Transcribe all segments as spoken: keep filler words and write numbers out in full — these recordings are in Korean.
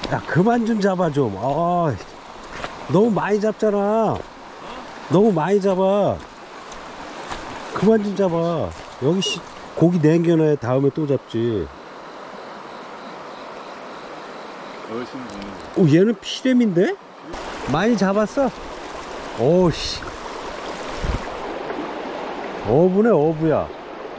야, 그만 좀 잡아, 좀. 아, 너무 많이 잡잖아. 너무 많이 잡아. 그만 좀 잡아. 여기 씨, 고기 남겨놔야 다음에 또 잡지. 오, 얘는 피렘인데? 많이 잡았어? 오씨. 어부네, 어부야.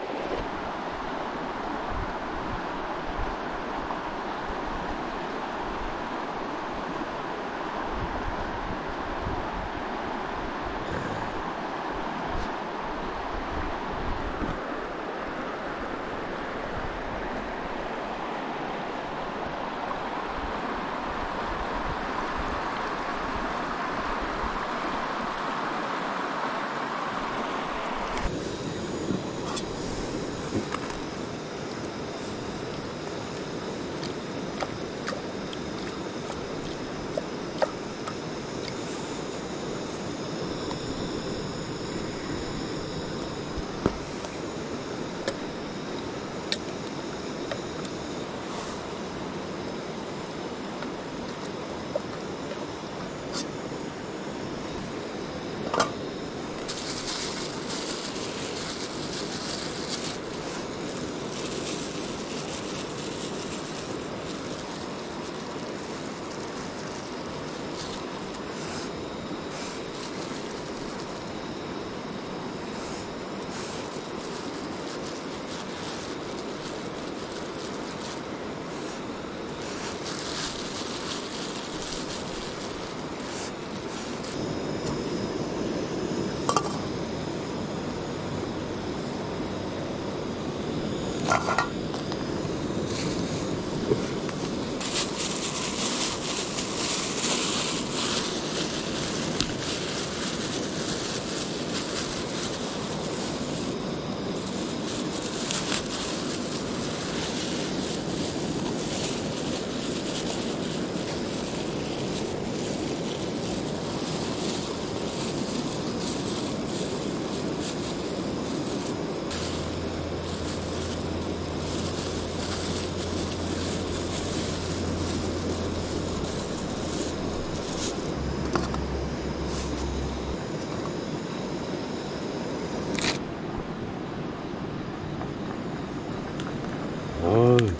어이,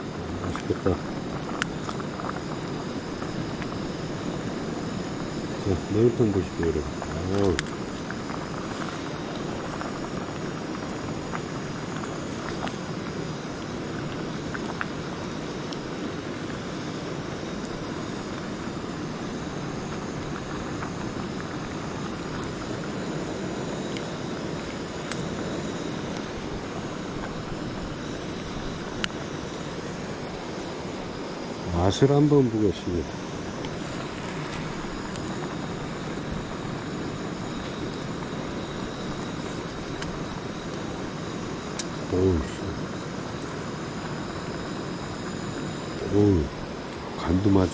맛있겠다. 자, 매운탕 보십시오, 여러분. 어이. 맛을 한번 보겠습니다. 어우, 어우, 간도 맞아.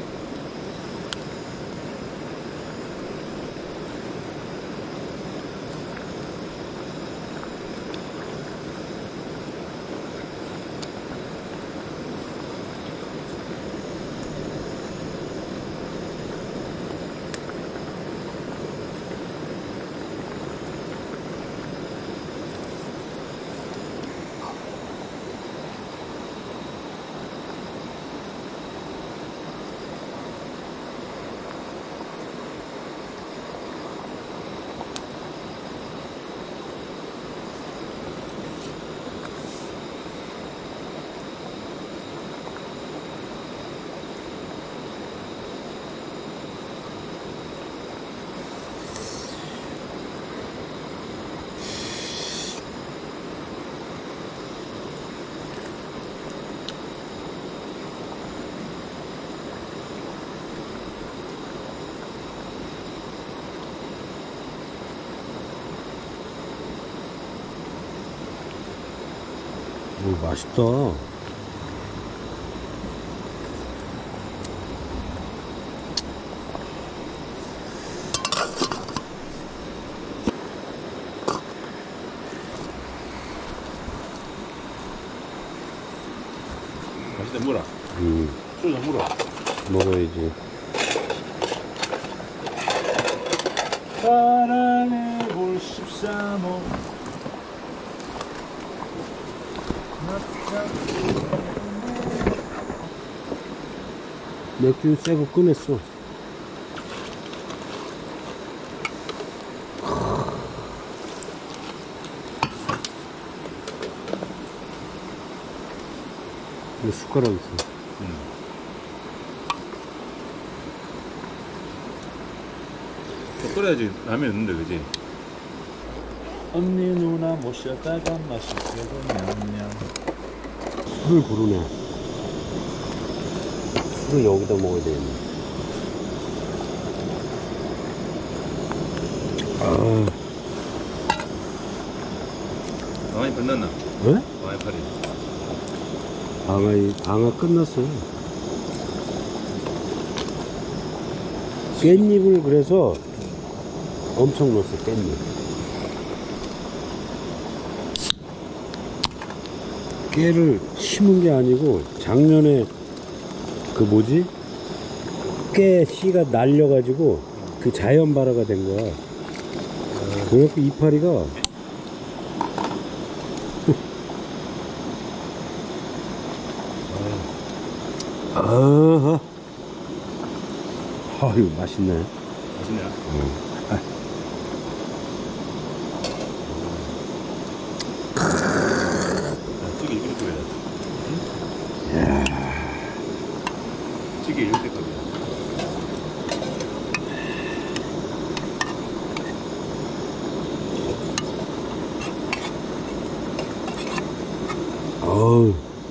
오, 맛있다. 맛있다, 물어. 음. 쫄자, 물어. 먹어야지. 사랑해 볼 십삼 호. 맥주 새거 꺼냈어. 이 숟가락 있어. 음. 또 끓여야지 라면 있는데 그지? 언니 누나 모셔다가 맛있게도 냠냠. 술을 부르네. 술을 여기다 먹어야 되겠네. 아, 가만히 끝났나? 왜? 가만히 팔이. 방아, 방아 끝났어. 깻잎을 그래서 엄청 넣었어, 깻잎. 깨를 심은 게 아니고 작년에 그 뭐지? 깨 씨가 날려가지고 그 자연 발화가 된 거야. 그래갖고 이파리가 아하. 아유, 맛있네. 맛있냐? 응. 아. 찌개 이렇게 끓여야 돼. 응? 야. 찌개 이렇게 끓여야 돼. 어우.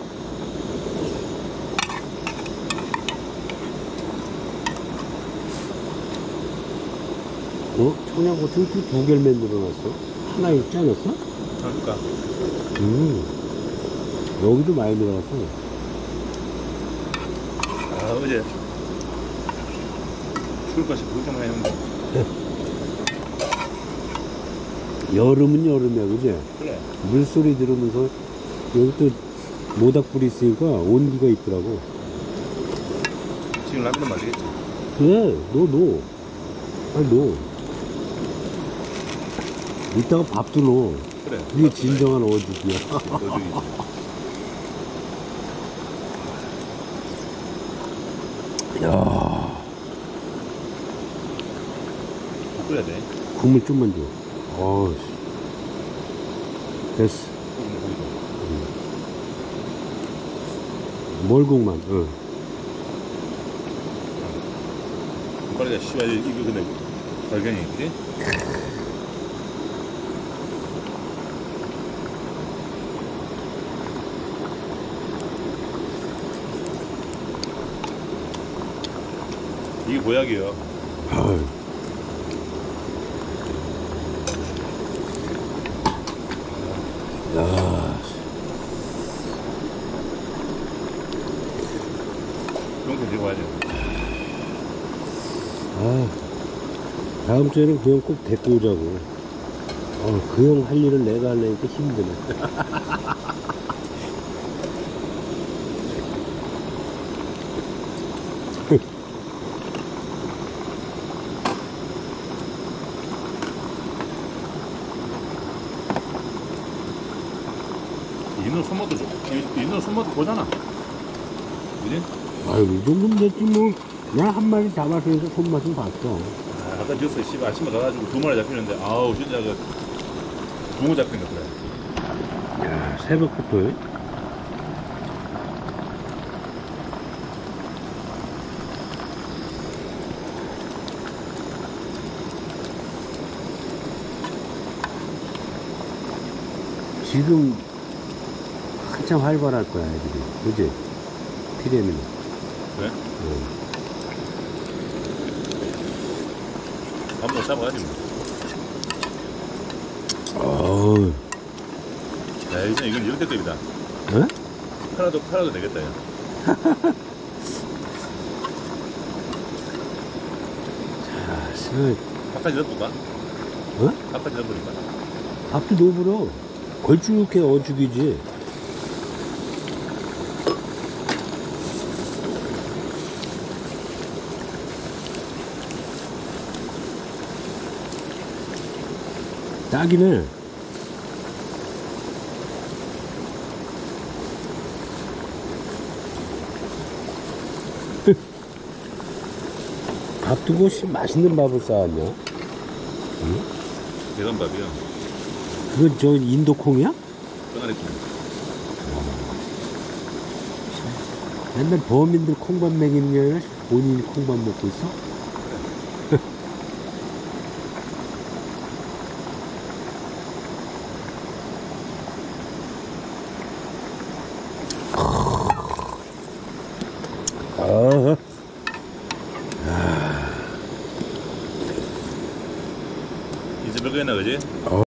어? 청양고추 두, 두 개를 만들어놨어? 하나 있지 않았어? 그러니까 음. 여기도 많이 들어갔어. 아 어제 추울 것이 그렇게 많이 했는데. 여름은 여름이야, 그지? 그래. 물소리 들으면서 여기 또 모닥불이 있으니까 온기가 있더라고. 지금 라면은 맛있겠지? 그래, 너, 너. 아니, 너. 이따가 밥도 넣어. 그래. 이게 진정한 어죽이야. 어죽이지. 야, 끓여야 돼. 국물 좀만 줘. 어우, 됐어. 고기는 고기도. 멀국만, 응. 빨리가 쉬워야지. 이거 근데 발견이 있지? 이게 보약이에요. 아유. 야, 용돈 들고 와야 돼. 아, 다음 주에는 그 형 꼭 데리고 오자고. 어, 그 형 할 일을 내가 하려니까 힘드네. 이놈 손맛도 줘. 이- 이놈 손맛도 보잖아. 그지? 아유, 이 정도면 됐지 뭐. 내가 한 마리 잡았으니까 손맛은 봤어. 아, 아까 저서 씨 아침에 가가지고 두 마리 잡히는데 아우 진짜 그 붕어 잡힌 거 그래. 야, 새벽부터. 지금 한참 활발할 거야, 애들이. 그지? 피레미는. 그래? 어. 한번 잡아가지 뭐. 어우. 야 이제 이건 역대급이다. 어? 팔아도 팔아도 되겠다 야. 자, 술. 밥까지 넣어볼까? 어? 밥까지 넣어버릴까? 밥도 넣어버려. 걸쭉해, 어죽이지. 딱이네. 밥 두고 씨 맛있는 밥을 쌓았냐? 계란밥이요. 그건 저 인도 콩이야? 뼈다리 콩. 맨날 범인들 콩밥 먹이는 게 아니라 본인이 콩밥 먹고 있어? 아, 이제 몇 개나 그지?